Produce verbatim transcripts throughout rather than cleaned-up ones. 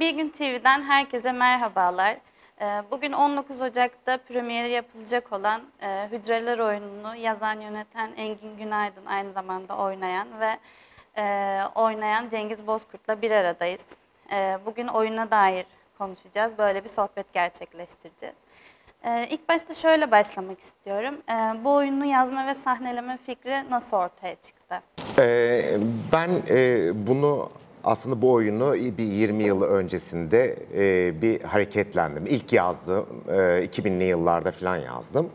Bir Gün T V'den herkese merhabalar. Bugün on dokuz Ocak'ta premieri yapılacak olan Hücreler oyununu yazan, yöneten Engin Günaydın, aynı zamanda oynayan ve oynayan Cengiz Bozkurt'la bir aradayız. Bugün oyuna dair konuşacağız. Böyle bir sohbet gerçekleştireceğiz. İlk başta şöyle başlamak istiyorum. Bu oyunu yazma ve sahneleme fikri nasıl ortaya çıktı? Ben bunu aslında bu oyunu bir yirmi yıl öncesinde bir hareketlendim. İlk yazdım, iki binli yıllarda falan yazdım.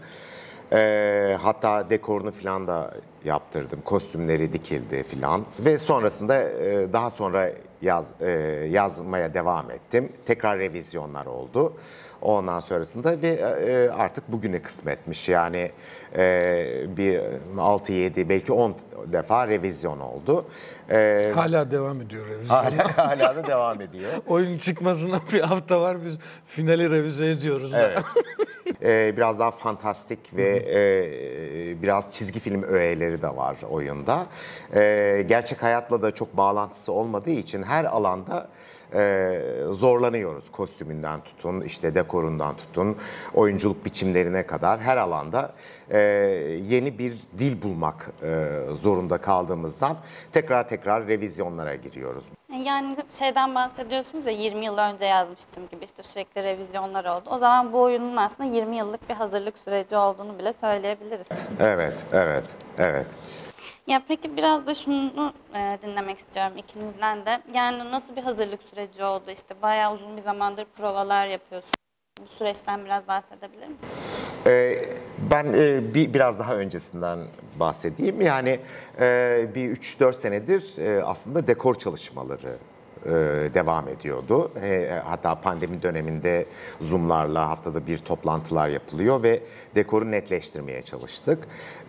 Hatta dekorunu falan da yaptırdım, kostümleri dikildi falan. Ve sonrasında daha sonra yaz, yazmaya devam ettim. Tekrar revizyonlar oldu. Ondan sonrasında ve artık bugüne kısmetmiş. Yani bir altı yedi belki on defa revizyon oldu. Hala devam ediyor revizyon. Hala, hala da devam ediyor. Oyun çıkmasına bir hafta var, biz finali revize ediyoruz. Evet. ee, biraz daha fantastik ve e, biraz çizgi film öğeleri de var oyunda. E, gerçek hayatla da çok bağlantısı olmadığı için her alanda Ee, zorlanıyoruz. Kostümünden tutun, işte dekorundan tutun, oyunculuk biçimlerine kadar her alanda e, yeni bir dil bulmak e, zorunda kaldığımızdan tekrar tekrar revizyonlara giriyoruz. Yani şeyden bahsediyorsunuz ya, yirmi yıl önce yazmıştım gibi, işte sürekli revizyonlar oldu. O zaman bu oyunun aslında yirmi yıllık bir hazırlık süreci olduğunu bile söyleyebiliriz. Evet, evet, evet. Ya peki biraz da şunu e, dinlemek istiyorum ikinizden de. Yani nasıl bir hazırlık süreci oldu? İşte bayağı uzun bir zamandır provalar yapıyorsunuz. Bu süreçten biraz bahsedebilir misiniz? Ee, ben e, bir biraz daha öncesinden bahsedeyim. Yani e, bir üç dört senedir e, aslında dekor çalışmaları e, devam ediyordu. E, hatta pandemi döneminde Zoom'larla haftada bir toplantılar yapılıyor ve dekoru netleştirmeye çalıştık.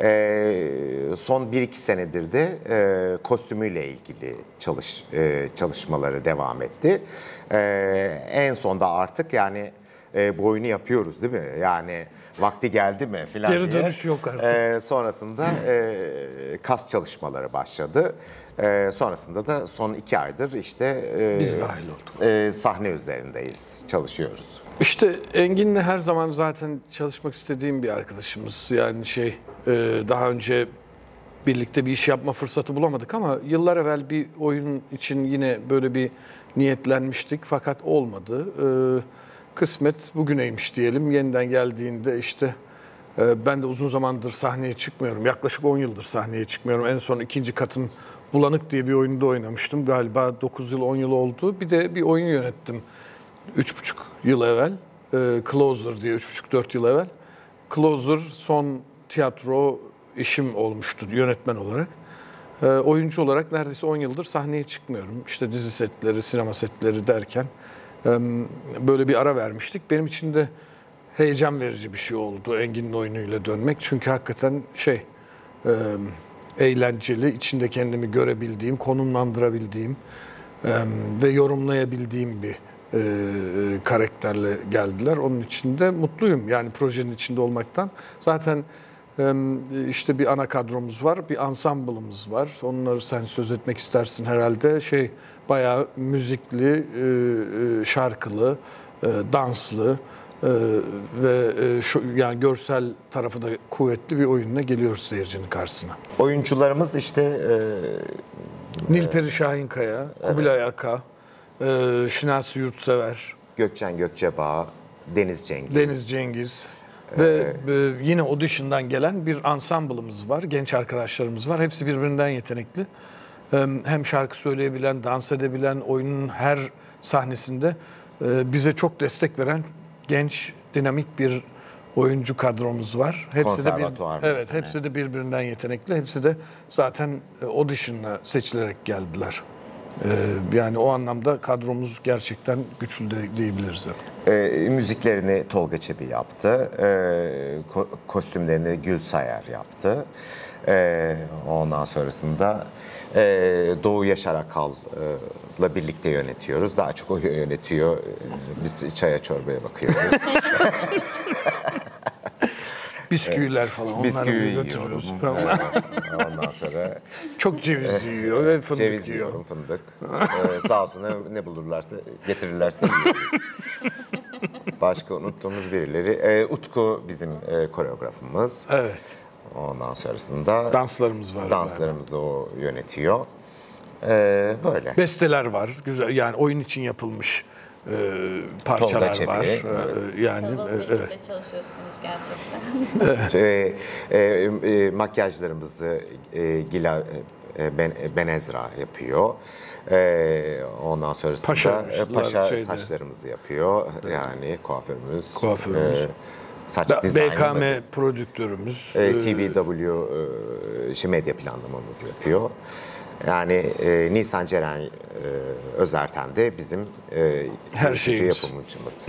E, son bir iki senedir de e, kostümüyle ilgili çalış e, çalışmaları devam etti. E, en sonda artık yani E, bu oyunu yapıyoruz değil mi? Yani vakti geldi mi filan diye. Geri dönüş yok artık. E, sonrasında e, kas çalışmaları başladı. E, sonrasında da son iki aydır işte e, Biz dahil olduk. E, sahne üzerindeyiz, çalışıyoruz. İşte Engin'le her zaman zaten çalışmak istediğim bir arkadaşımız. Yani şey e, daha önce birlikte bir iş yapma fırsatı bulamadık ama yıllar evvel bir oyun için yine böyle bir niyetlenmiştik fakat olmadı. E, Kısmet bugüneymiş diyelim. Yeniden geldiğinde işte e, ben de uzun zamandır sahneye çıkmıyorum. Yaklaşık on yıldır sahneye çıkmıyorum. En son ikinci katın Bulanık diye bir oyunda oynamıştım. Galiba dokuz yıl on yıl oldu. Bir de bir oyun yönettim üç buçuk yıl evvel. E, Closer diye üç buçuk dört yıl evvel. Closer son tiyatro işim olmuştu yönetmen olarak. E, oyuncu olarak neredeyse on yıldır sahneye çıkmıyorum. İşte dizi setleri, sinema setleri derken böyle bir ara vermiştik. Benim için de heyecan verici bir şey oldu Engin'in oyunuyla dönmek. Çünkü hakikaten şey eğlenceli, içinde kendimi görebildiğim, konumlandırabildiğim ve yorumlayabildiğim bir karakterle geldiler. Onun için de mutluyum yani projenin içinde olmaktan. Zaten işte bir ana kadromuz var, bir ansambılımız var. Onları sen söz etmek istersin herhalde. Şey bayağı müzikli, şarkılı, danslı ve şu yani görsel tarafı da kuvvetli bir oyunla geliyoruz seyircinin karşısına. Oyuncularımız işte e, Nilperi Şahinkaya, evet. Kubilay Aka, Şinasi Yurtsever, Gökçen Gökçebağ, Deniz Cengiz. Deniz Cengiz. Ve e, yine audition'dan gelen bir ansambılımız var, genç arkadaşlarımız var. Hepsi birbirinden yetenekli. E, hem şarkı söyleyebilen, dans edebilen, oyunun her sahnesinde e, bize çok destek veren genç, dinamik bir oyuncu kadromuz var. Hepsi de bir, evet, hepsi de birbirinden yetenekli. Hepsi de zaten e, audition'la seçilerek geldiler. Ee, yani o anlamda kadromuz gerçekten güçlü de diyebiliriz. E, müziklerini Tolga Çebi yaptı, e, ko kostümlerini Gül Sayar yaptı. E, ondan sonrasında e, Doğu Yaşar Akal'la birlikte yönetiyoruz. Daha çok o yönetiyor, biz çaya çorbaya bakıyoruz. Bisküviler falan onları Bisküvi götürüyoruz. yiyorum. Falan. Evet. Ondan sonra Çok ceviz yiyor ve fındık ceviz yiyor. yiyorum, fındık. Ee, sağ olsun ne, ne bulurlarsa, getirirlerse yiyoruz. Başka unuttuğumuz birileri. Ee, Utku bizim e, koreografımız. Evet. Ondan sonrasında Danslarımız var. danslarımızı o yönetiyor. Ee, böyle. Besteler var. Güzel, yani oyun için yapılmış e, parçalar Çebi, var. evet. E, yani Kalabalık e, bir evet. ekiple çalışıyorsunuz gerçekten. Ee, e, e, makyajlarımızı e, Gila e, ben, Benezra yapıyor. Ee, ondan sonrasında Paşa- e, paşa şeyde. saçlarımızı yapıyor. Yani kuaförümüz. Kuaförümüz. e, saç B- dizaynı. B K M prodüktörümüz. e, e, T V W e, şey, medya planlamamızı yapıyor. Yani e, Nisan Ceren e, Özerten de bizim e, Her yürütücü şeyimiz. yapımcımız.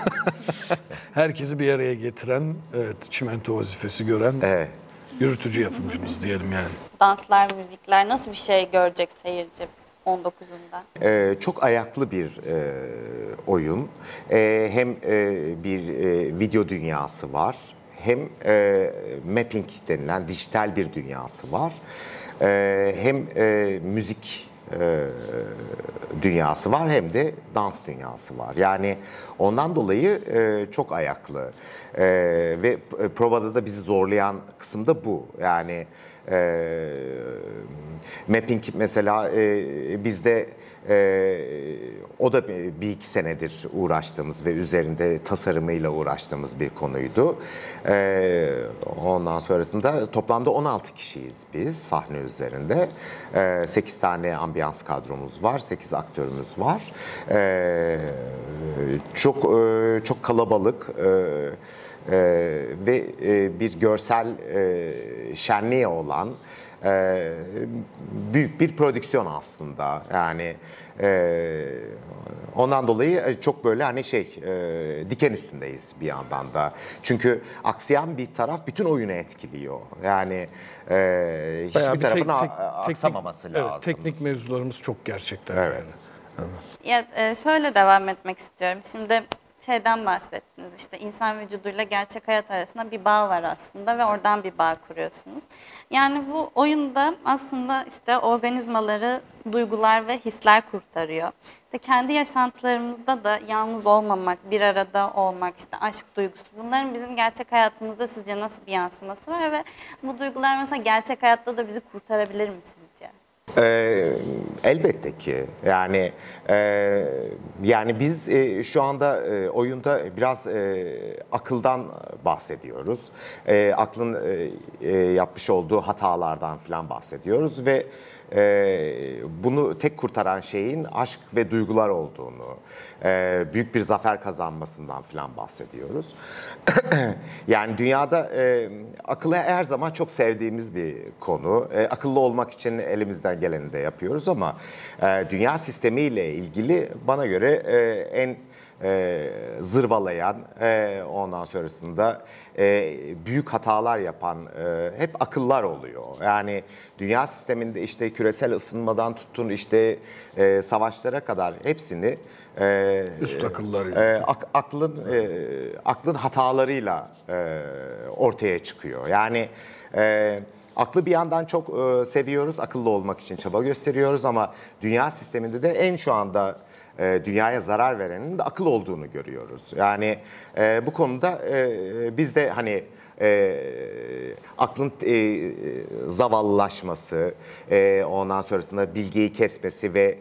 Herkesi bir araya getiren, evet, çimento vazifesi gören Evet. yürütücü yapımcımız diyelim yani. Danslar, müzikler nasıl bir şey görecek seyirci on dokuzunda? Ee, çok ayaklı bir e, oyun. E, hem e, bir e, video dünyası var, hem e, mapping denilen dijital bir dünyası var. E, hem e, müzik e, dünyası var, hem de dans dünyası var. Yani ondan dolayı e, çok ayaklı. E, ve provada da bizi zorlayan kısım da bu. Yani e, mapping mesela e, bizde e, o da bir iki senedir uğraştığımız ve üzerinde tasarımıyla uğraştığımız bir konuydu. E, ondan sonrasında toplamda on altı kişiyiz biz sahne üzerinde. E, sekiz tane ambiyans kadromuz var, sekiz aktörümüz var. E, çok e, çok kalabalık. E, Ee, ve e, bir görsel e, şenliği olan e, büyük bir prodüksiyon aslında. Yani e, ondan dolayı çok böyle hani şey e, diken üstündeyiz bir yandan da. Çünkü aksayan bir taraf bütün oyunu etkiliyor. Yani e, Bayağı hiçbir bir tarafın tek- a- tek- aksamaması teknik, lazım. Evet, teknik mevzularımız çok gerçekten. Evet. Yani. Ya e, şöyle devam etmek istiyorum. Şimdi şeyden bahsettiniz, işte insan vücuduyla gerçek hayat arasında bir bağ var aslında ve oradan bir bağ kuruyorsunuz. Yani bu oyunda aslında işte organizmaları duygular ve hisler kurtarıyor. İşte kendi yaşantılarımızda da yalnız olmamak, bir arada olmak, işte aşk duygusu, bunların bizim gerçek hayatımızda sizce nasıl bir yansıması var ve bu duygular mesela gerçek hayatta da bizi kurtarabilir mi sizce? Ee, elbette ki yani e, yani biz e, şu anda e, oyunda biraz e, akıldan bahsediyoruz. E, aklın e, e, yapmış olduğu hatalardan falan bahsediyoruz ve e, bunu tek kurtaran şeyin aşk ve duygular olduğunu, e, büyük bir zafer kazanmasından falan bahsediyoruz. Yani dünyada e, akıllı her zaman çok sevdiğimiz bir konu. E, akıllı olmak için elimizden geleni de yapıyoruz ama e, dünya sistemiyle ilgili bana göre e, en e, zırvalayan, e, ondan sonrasında e, büyük hatalar yapan e, hep akıllar oluyor. Yani dünya sisteminde işte küresel ısınmadan tutun işte e, savaşlara kadar hepsini e, Üst akıllar. e, ak- aklın e, aklın hatalarıyla e, ortaya çıkıyor. Yani e, aklı bir yandan çok e, seviyoruz, akıllı olmak için çaba gösteriyoruz ama dünya sisteminde de en şu anda e, dünyaya zarar verenin de akıl olduğunu görüyoruz. Yani e, bu konuda e, biz de hani e, aklın e, zavallılaşması, e, ondan sonrasında bilgiyi kesmesi ve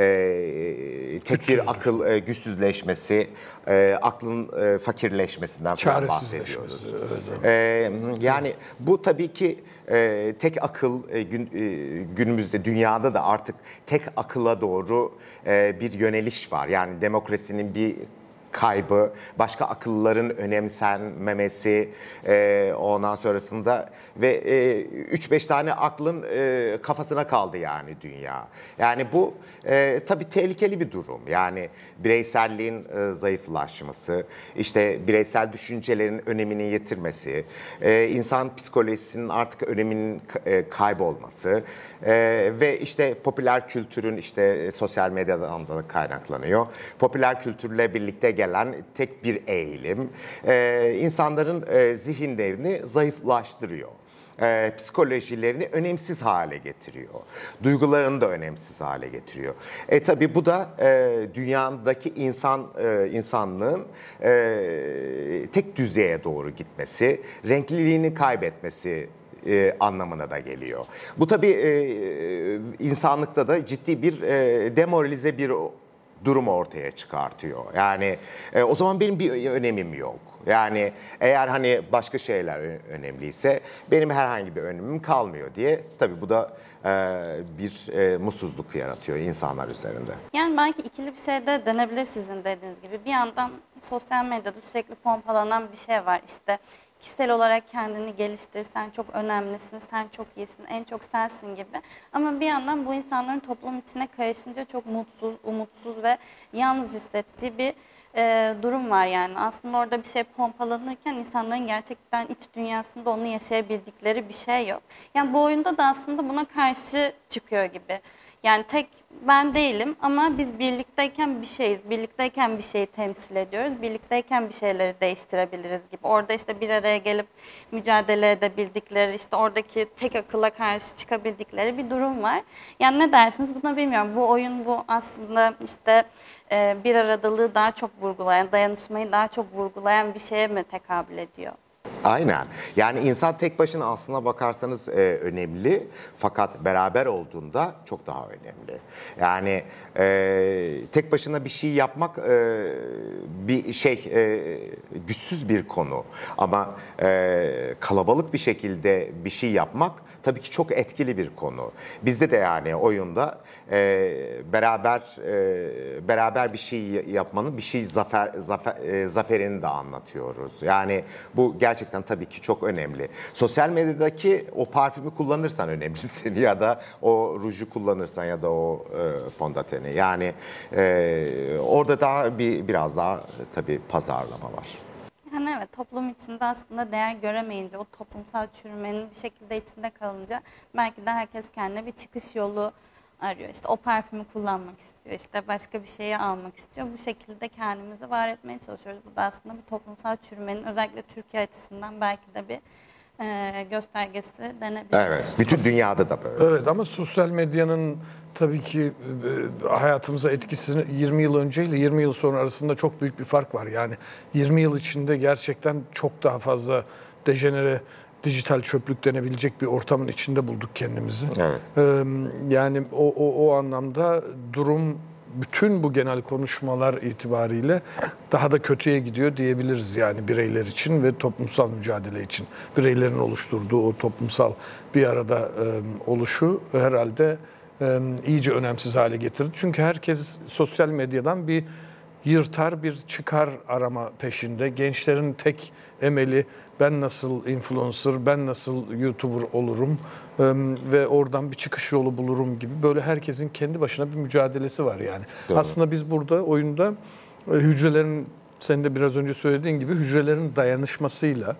e, tek bir akıl e, güçsüzleşmesi, e, aklın e, fakirleşmesinden falan bahsediyoruz. Çaresizleşmesi, evet. E, yani bu tabii ki e, tek akıl e, gün, e, günümüzde dünyada da artık tek akıla doğru e, bir yöneliş var. Yani demokrasinin bir kaybı, başka akılların önemsenmemesi, e, ondan sonrasında ve e, üç beş tane aklın e, kafasına kaldı yani dünya. Yani bu e, tabii tehlikeli bir durum. Yani bireyselliğin e, zayıflaşması, işte bireysel düşüncelerin önemini yitirmesi, e, insan psikolojisinin artık öneminin e, kaybolması e, ve işte popüler kültürün işte sosyal medyadan da kaynaklanıyor. Popüler kültürle birlikte gelen gelen tek bir eğilim e, insanların e, zihinlerini zayıflaştırıyor. E, psikolojilerini önemsiz hale getiriyor. Duygularını da önemsiz hale getiriyor. E tabi bu da e, dünyadaki insan e, insanlığın e, tek düzeye doğru gitmesi, renkliliğini kaybetmesi e, anlamına da geliyor. Bu tabi e, insanlıkta da ciddi bir e, demoralize bir durum ortaya çıkartıyor. Yani e, o zaman benim bir önemim yok. Yani eğer hani başka şeyler önemliyse benim herhangi bir önemim kalmıyor diye tabii bu da e, bir e, mutsuzluk yaratıyor insanlar üzerinde. Yani belki ikili bir şey de denebilir sizin dediğiniz gibi. Bir yandan sosyal medyada sürekli pompalanan bir şey var. İşte kişisel olarak kendini geliştir, sen çok önemlisin, sen çok iyisin, en çok sensin gibi. Ama bir yandan bu insanların toplum içine karışınca çok mutsuz, umutsuz ve yalnız hissettiği bir e, durum var yani. Aslında orada bir şey pompalanırken insanların gerçekten iç dünyasında onu yaşayabildikleri bir şey yok. Yani bu oyunda da aslında buna karşı çıkıyor gibi. Yani tek ben değilim ama biz birlikteyken bir şeyiz. Birlikteyken bir şeyi temsil ediyoruz. Birlikteyken bir şeyleri değiştirebiliriz gibi. Orada işte bir araya gelip mücadele edebildikleri, işte oradaki tek akılla karşı çıkabildikleri bir durum var. Yani ne dersiniz buna bilmiyorum. Bu oyun bu aslında işte e, bir aradalığı daha çok vurgulayan, dayanışmayı daha çok vurgulayan bir şeye mi tekabül ediyor? Aynen. Yani insan tek başına aslına bakarsanız e, önemli fakat beraber olduğunda çok daha önemli. Yani e, tek başına bir şey yapmak e, bir şey e, güçsüz bir konu ama e, kalabalık bir şekilde bir şey yapmak tabii ki çok etkili bir konu. Bizde de yani oyunda e, beraber e, beraber bir şey yapmanın bir şey zafer, zafer e, zaferini de anlatıyoruz. Yani bu gerçekten Gerçekten tabii ki çok önemli. Sosyal medyadaki o parfümü kullanırsan önemlisin ya da o ruju kullanırsan ya da o e, fondöteni. Yani e, orada daha bir biraz daha tabii pazarlama var. Yani evet, toplum içinde aslında değer göremeyince, o toplumsal çürümenin bir şekilde içinde kalınca belki de herkes kendine bir çıkış yolu arıyor. İşte o parfümü kullanmak istiyor, işte başka bir şeyi almak istiyor. Bu şekilde kendimizi var etmeye çalışıyoruz. Bu da aslında bir toplumsal çürümenin özellikle Türkiye açısından belki de bir e, göstergesi denebilir. Evet, bütün dünyada da böyle. Evet ama sosyal medyanın tabii ki e, hayatımıza etkisini yirmi yıl önceyle yirmi yıl sonra arasında çok büyük bir fark var. Yani yirmi yıl içinde gerçekten çok daha fazla dejenere, dijital çöplük denebilecek bir ortamın içinde bulduk kendimizi. Evet. Ee, yani o, o, o anlamda durum bütün bu genel konuşmalar itibariyle daha da kötüye gidiyor diyebiliriz yani bireyler için ve toplumsal mücadele için. Bireylerin oluşturduğu o toplumsal bir arada e, oluşu herhalde e, iyice önemsiz hale getirdi. Çünkü herkes sosyal medyadan bir yırtar bir çıkar arama peşinde. Gençlerin tek emeli ben nasıl influencer, ben nasıl YouTuber olurum ve oradan bir çıkış yolu bulurum gibi böyle herkesin kendi başına bir mücadelesi var yani. Doğru. Aslında biz burada oyunda hücrelerin, senin de biraz önce söylediğin gibi hücrelerin dayanışmasıyla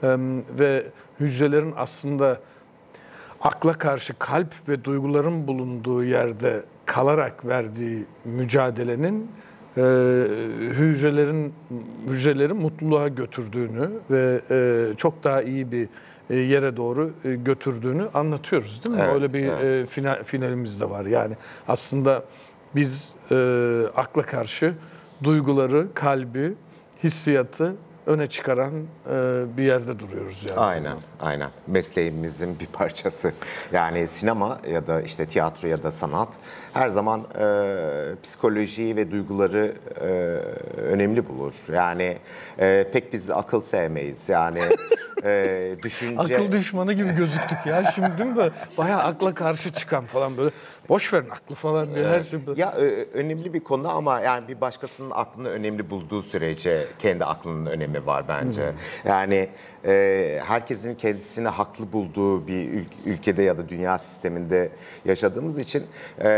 ve hücrelerin aslında akla karşı kalp ve duyguların bulunduğu yerde kalarak verdiği mücadelenin Ee, hücrelerin hücreleri mutluluğa götürdüğünü ve e, çok daha iyi bir e, yere doğru e, götürdüğünü anlatıyoruz değil mi? Evet, Öyle bir evet. e, final, finalimiz de var. Yani aslında biz e, akla karşı duyguları, kalbi, hissiyatı öne çıkaran e, bir yerde duruyoruz yani. Aynen, aynen. Mesleğimizin bir parçası. Yani sinema ya da işte tiyatro ya da sanat her zaman e, psikolojiyi ve duyguları e, önemli bulur. Yani e, pek biz akıl sevmeyiz. Yani e, düşünce... Akıl düşmanı gibi gözüktük ya şimdi değil mi? Böyle bayağı akla karşı çıkan falan böyle. Boş verin aklı falan diye her şey. Ya önemli bir konu ama yani bir başkasının aklını önemli bulduğu sürece kendi aklının önemi var bence. Hmm. Yani e, herkesin kendisini haklı bulduğu bir ül- ülkede ya da dünya sisteminde yaşadığımız için e,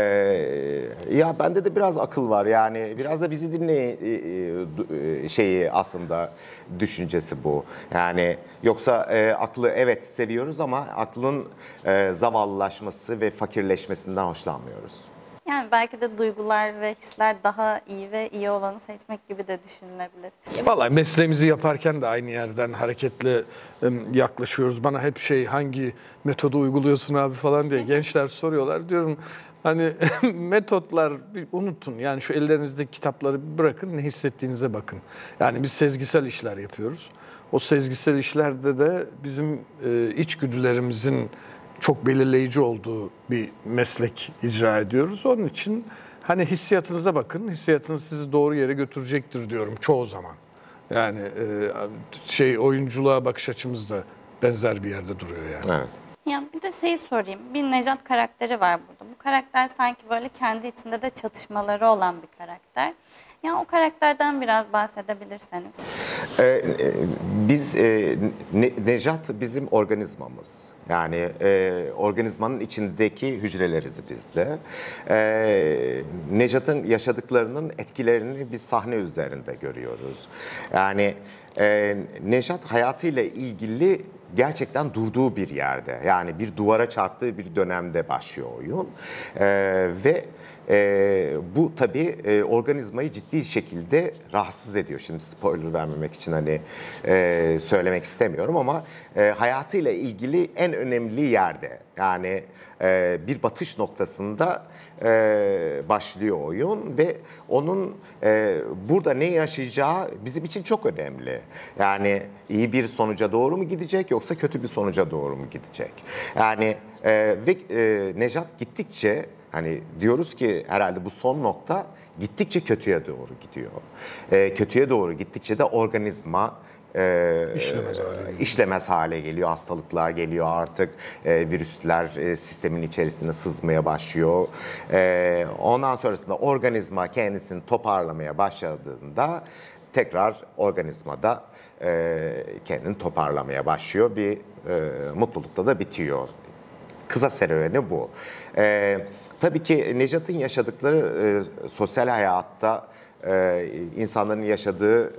ya bende de biraz akıl var yani biraz da bizi dinleyin e, e, şeyi aslında düşüncesi bu. Yani yoksa e, aklı evet seviyoruz ama aklın e, zavallılaşması ve fakirleşmesinden hoşlanmıyoruz. Yani belki de duygular ve hisler daha iyi ve iyi olanı seçmek gibi de düşünülebilir. Vallahi mesleğimizi yaparken de aynı yerden hareketle em, yaklaşıyoruz. Bana hep şey hangi metodu uyguluyorsun abi falan diye gençler soruyorlar. Diyorum hani metotlar bir unutun. Yani şu ellerinizdeki kitapları bir bırakın, ne hissettiğinize bakın. Yani biz sezgisel işler yapıyoruz. O sezgisel işlerde de bizim e, içgüdülerimizin çok belirleyici olduğu bir meslek icra ediyoruz. Onun için hani hissiyatınıza bakın. Hissiyatınız sizi doğru yere götürecektir diyorum çoğu zaman. Yani e, şey oyunculuğa bakış açımız da benzer bir yerde duruyor yani. Evet. Ya bir de şeyi sorayım. Bir Nejat karakteri var burada. Bu karakter sanki böyle kendi içinde de çatışmaları olan bir karakter. Ya o karakterden biraz bahsedebilirseniz. Ee, e, biz e, Ne- Nejat bizim organizmamız. Yani e, organizmanın içindeki hücreleriz biz de. E, Nejat'ın yaşadıklarının etkilerini biz sahne üzerinde görüyoruz. Yani e, Nejat hayatıyla ilgili gerçekten durduğu bir yerde, yani bir duvara çarptığı bir dönemde başlıyor oyun. E, ve e, bu tabii e, organizmayı ciddi şekilde rahatsız ediyor. Şimdi spoiler vermemek için hani e, söylemek istemiyorum ama e, hayatıyla ilgili en önemli yerde, yani e, bir batış noktasında e, başlıyor oyun ve onun e, burada ne yaşayacağı bizim için çok önemli. Yani iyi bir sonuca doğru mu gidecek yoksa kötü bir sonuca doğru mu gidecek? Yani e, ve e, Nejat gittikçe, hani diyoruz ki herhalde bu son nokta gittikçe kötüye doğru gidiyor. E, kötüye doğru gittikçe de organizma e, İşlemez hale geliyor. işlemez hale geliyor. Hastalıklar geliyor artık. E, virüsler e, sistemin içerisine sızmaya başlıyor. E, ondan sonrasında organizma kendisini toparlamaya başladığında tekrar organizmada e, kendini toparlamaya başlıyor. Bir e, mutlulukla da bitiyor. Kısa serüveni bu. E, tabii ki Nejat'ın yaşadıkları e, sosyal hayatta e, insanların yaşadığı,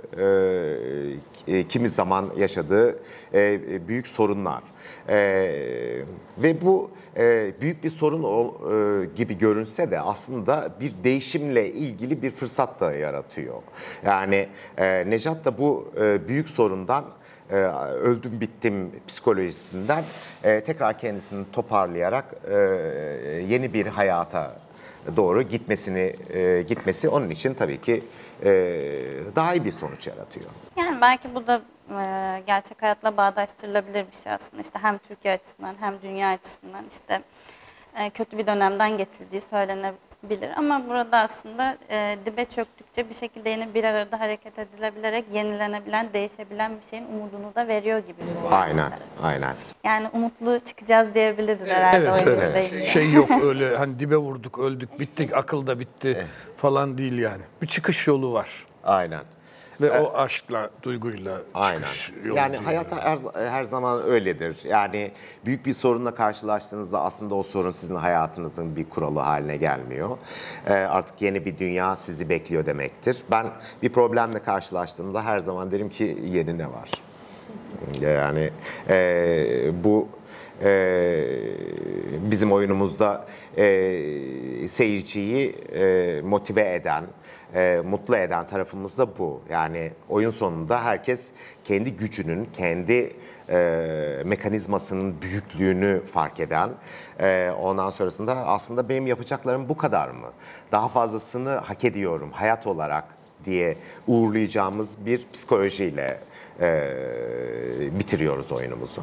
e, kimi zaman yaşadığı e, büyük sorunlar. E, ve bu e, büyük bir sorun o, e, gibi görünse de aslında bir değişimle ilgili bir fırsat da yaratıyor. Yani e, Nejat da bu e, büyük sorundan, e, öldüm bittim psikolojisinden e, tekrar kendisini toparlayarak e, yeni bir hayata doğru gitmesini e, gitmesi onun için tabii ki e, daha iyi bir sonuç yaratıyor. Yani belki bu da e, gerçek hayatla bağdaştırılabilir bir şey aslında. İşte hem Türkiye açısından hem dünya açısından işte e, kötü bir dönemden geçildiği söylenebilir. Ama burada aslında e, dibe çöktükçe bir şekilde yeni bir arada hareket edilebilerek yenilenebilen, değişebilen bir şeyin umudunu da veriyor gibi. Bu Aynen, aynen. Yani umutlu çıkacağız diyebiliriz herhalde. Evet, oyunla evet. ilgili. Şey yok öyle hani dibe vurduk, öldük, bittik, akıl da bitti falan değil yani. Bir çıkış yolu var. Aynen. Ve o aşkla, duyguyla Aynen. çıkış yolu. Yani diyor. hayat her, her zaman öyledir. Yani büyük bir sorunla karşılaştığınızda aslında o sorun sizin hayatınızın bir kuralı haline gelmiyor. Ee, artık yeni bir dünya sizi bekliyor demektir. Ben bir problemle karşılaştığımda her zaman derim ki yeni ne var? Yani e, bu e, bizim oyunumuzda e, seyirciyi e, motive eden, e, mutlu eden tarafımız da bu. Yani oyun sonunda herkes kendi gücünün, kendi e, mekanizmasının büyüklüğünü fark eden, e, ondan sonrasında aslında benim yapacaklarım bu kadar mı? Daha fazlasını hak ediyorum hayat olarak diye uğurlayacağımız bir psikolojiyle e, bitiriyoruz oyunumuzu.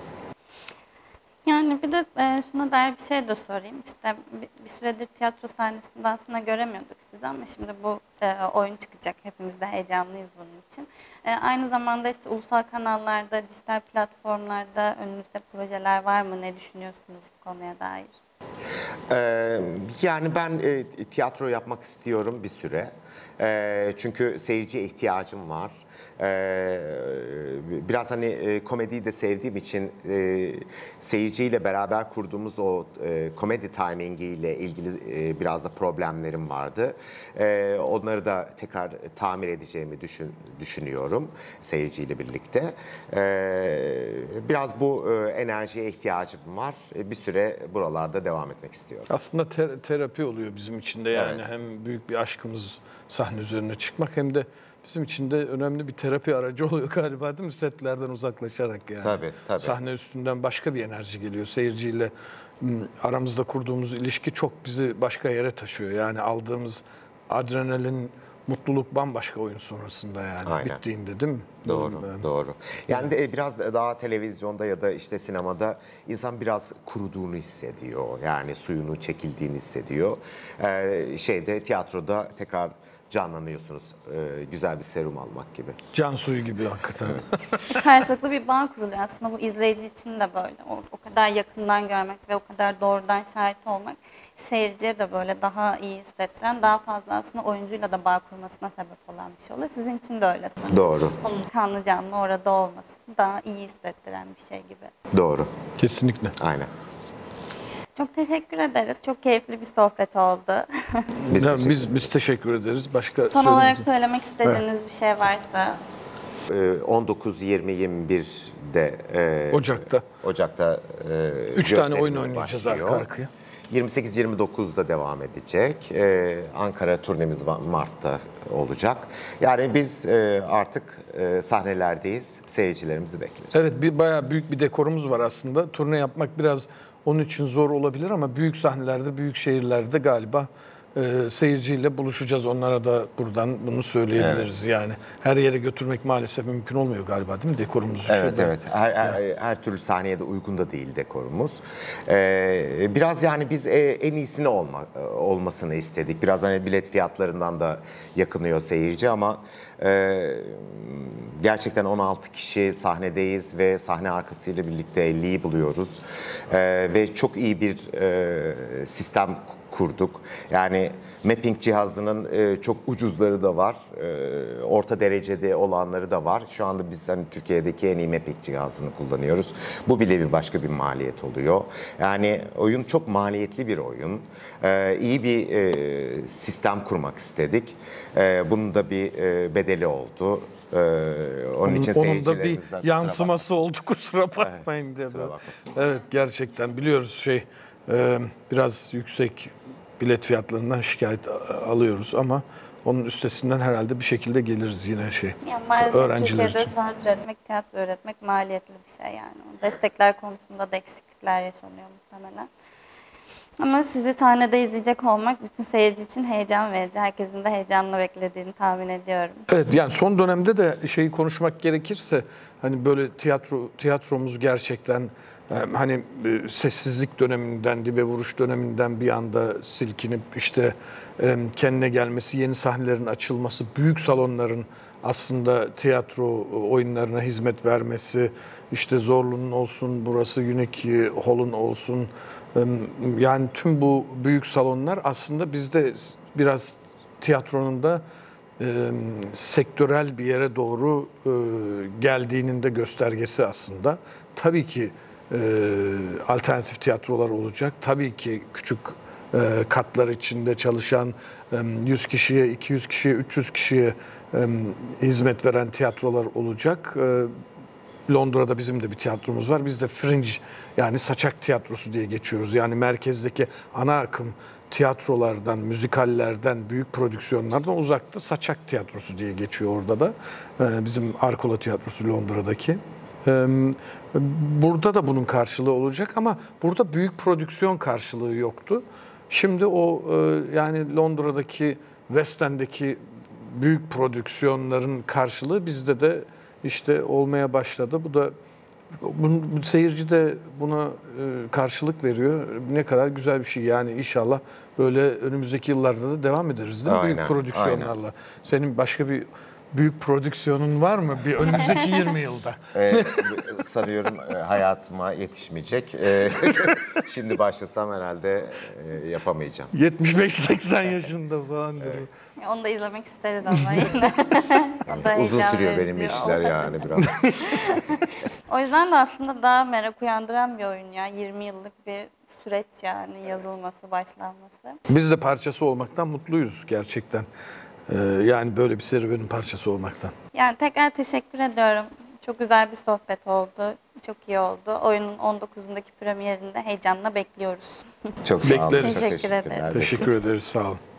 Yani bir de e, şuna dair bir şey de sorayım. İşte bir, bir süredir tiyatro sahnesinde aslında göremiyorduk sizi ama şimdi bu e, oyun çıkacak. Hepimiz de heyecanlıyız bunun için. E, aynı zamanda işte ulusal kanallarda, dijital platformlarda önünüzde projeler var mı? Ne düşünüyorsunuz bu konuya dair? Ee, yani ben e, tiyatro yapmak istiyorum bir süre. E, çünkü seyirciye ihtiyacım var. Ee, biraz hani e, komediyi de sevdiğim için e, seyirciyle beraber kurduğumuz o e, komedi timingiyle ilgili e, biraz da problemlerim vardı. E, onları da tekrar tamir edeceğimi düşün, düşünüyorum seyirciyle birlikte. E, biraz bu e, enerjiye ihtiyacım var. E, bir süre buralarda devam etmek istiyorum. Aslında ter- terapi oluyor bizim için de yani Evet. hem büyük bir aşkımız sahne üzerine çıkmak hem de bizim için de önemli bir terapi aracı oluyor galiba değil mi? Setlerden uzaklaşarak yani. Tabii, tabii. Sahne üstünden başka bir enerji geliyor. Seyirciyle m, aramızda kurduğumuz ilişki çok bizi başka yere taşıyor. Yani aldığımız adrenalin, mutluluk bambaşka oyun sonrasında yani Aynen. bittiğinde değil mi? Doğru, Ben- doğru. Yani de biraz daha televizyonda ya da işte sinemada insan biraz kuruduğunu hissediyor. Yani suyunu çekildiğini hissediyor. Ee, şeyde tiyatroda tekrar canlanıyorsunuz. Ee, güzel bir serum almak gibi. Can suyu gibi hakikaten. Karşılıklı bir bağ kuruluyor. Aslında bu izleyici için de böyle. O, o kadar yakından görmek ve o kadar doğrudan şahit olmak seyirciye de böyle daha iyi hissettiren, daha fazla aslında oyuncuyla da bağ kurmasına sebep olan bir şey oluyor. Sizin için de öyle sanırım. Doğru, Onun kanlı canlı orada olması daha iyi hissettiren bir şey gibi. doğru. Kesinlikle. Aynen. Çok teşekkür ederiz. Çok keyifli bir sohbet oldu. Biz Ya teşekkür biz biz teşekkür ederiz. Başka Son söyleyecek- olarak söylemek istediğiniz bir şey varsa. Ee, on dokuz, yirmi, yirmi bir'de e, Ocak'ta. Ocak'ta e, Üç tane oyun gösterimiz oynayacağız başlıyor. arka arkaya. yirmi sekiz yirmi dokuz'da devam edecek. Ee, Ankara turnemiz va- Mart'ta olacak. Yani biz e, artık e, sahnelerdeyiz. Seyircilerimizi bekleriz. Evet, bir bayağı büyük bir dekorumuz var aslında. Turne yapmak biraz onun için zor olabilir ama büyük sahnelerde, büyük şehirlerde galiba e, seyirciyle buluşacağız. Onlara da buradan bunu söyleyebiliriz yani. Her yere götürmek maalesef mümkün olmuyor galiba değil mi? Dekorumuz Evet, şurada. evet. Her, her, her türlü sahneye de uygun da değil dekorumuz. Ee, biraz yani biz e, en iyisini olma, olmasını istedik. Biraz hani bilet fiyatlarından da yakınıyor seyirci ama e, gerçekten on altı kişi sahnedeyiz ve sahne arkasıyla birlikte elliyi buluyoruz. Ee, ve çok iyi bir e, sistem kurduk. Yani mapping cihazının e, çok ucuzları da var. E, orta derecede olanları da var. Şu anda biz hani Türkiye'deki en iyi mapping cihazını kullanıyoruz. Bu bile bir başka bir maliyet oluyor. Yani oyun çok maliyetli bir oyun. E, iyi bir e, sistem kurmak istedik. E, bunun da bir e, bedeli oldu. Ee, onun, Onun, için onun da seyircilerimizden bir yansıması oldu kusura bakmayın Evet, diye. kusura bakmasın. Evet gerçekten biliyoruz şey e, biraz yüksek bilet fiyatlarından şikayet a- alıyoruz ama onun üstesinden herhalde bir şekilde geliriz yine şey. Yani maalesef öğrenciler Türkiye'de için. sanat üretmek, tiyatro öğretmek maliyetli bir şey yani. Destekler konusunda da eksiklikler yaşanıyor muhtemelen. Ama sizi sahnede izleyecek olmak bütün seyirci için heyecan verici. Herkesin de heyecanla beklediğini tahmin ediyorum. Evet yani son dönemde de şeyi konuşmak gerekirse hani böyle tiyatro tiyatromuz gerçekten e, hani e, sessizlik döneminden, dibe vuruş döneminden bir anda silkinip işte e, kendine gelmesi, yeni sahnelerin açılması, büyük salonların aslında tiyatro oyunlarına hizmet vermesi, işte Zorlu'nun olsun, burası Unique Hall'un olsun, e, yani tüm bu büyük salonlar aslında bizde biraz tiyatronun da e, sektörel bir yere doğru e, geldiğinin de göstergesi aslında. Tabii ki e, alternatif tiyatrolar olacak. Tabii ki küçük e, katlar içinde çalışan e, yüz kişiye, iki yüz kişiye, üç yüz kişiye e, hizmet veren tiyatrolar olacak. E, Londra'da bizim de bir tiyatromuz var. Biz de fringe yani saçak tiyatrosu diye geçiyoruz. Yani merkezdeki ana akım tiyatrolardan, müzikallerden, büyük prodüksiyonlardan uzakta saçak tiyatrosu diye geçiyor orada da. Ee, bizim Arkola Tiyatrosu Londra'daki. Ee, burada da bunun karşılığı olacak ama burada büyük prodüksiyon karşılığı yoktu. Şimdi o e, yani Londra'daki West End'deki büyük prodüksiyonların karşılığı bizde de işte olmaya başladı. Bu da bunun, seyirci de buna e, karşılık veriyor. Ne kadar güzel bir şey yani inşallah böyle önümüzdeki yıllarda da devam ederiz değil mi? Aynen, Büyük prodüksiyonlarla. aynen. Senin başka bir büyük prodüksiyonun var mı bir önümüzdeki yirmi yılda? Ee, sanıyorum e, hayatıma yetişmeyecek. Ee, şimdi başlasam herhalde e, yapamayacağım. yetmiş beş seksen yaşında falan. Evet. Onu da izlemek isteriz ama yine. O da Uzun heyecan sürüyor benim verici işler olabilir. yani biraz. O yüzden de aslında daha merak uyandıran bir oyun ya. yirmi yıllık bir süreç yani yazılması, başlanması. Biz de parçası olmaktan mutluyuz gerçekten. Ee, yani böyle bir serüvenin parçası olmaktan. Yani tekrar teşekkür ediyorum. Çok güzel bir sohbet oldu. Çok iyi oldu. Oyunun on dokuzundaki premierinde heyecanla bekliyoruz. Çok sağ olun. Bekleriz. Çok Teşekkür ederiz. teşekkürler. Teşekkür ederiz, sağ olun.